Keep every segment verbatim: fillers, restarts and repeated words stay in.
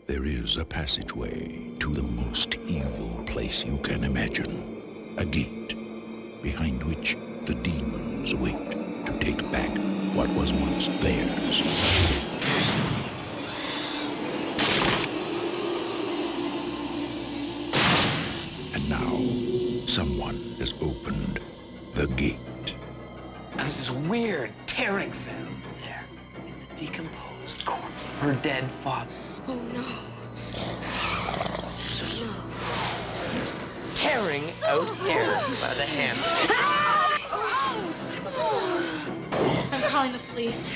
There is a passageway to the most evil place you can imagine. A gate behind which the demons wait to take back what was once theirs. And now, someone has opened the gate. There's this weird tearing sound. There is the decomposed corpse of her dead father. Oh no. No. He's tearing out hair by the hands. I'm calling the police.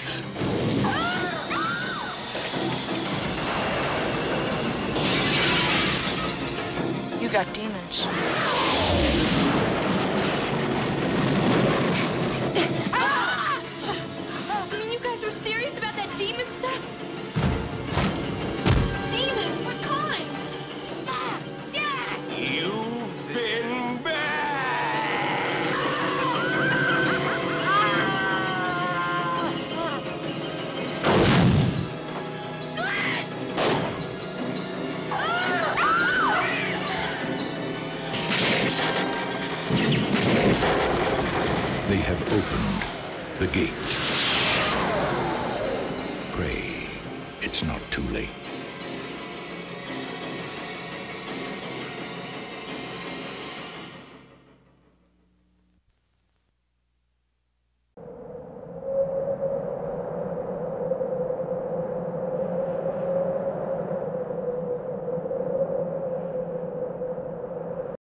You got demons. I mean, you guys are serious about that demon stuff? Demons? What kind? You've been bad! They have opened the gate. Pray, it's not too late.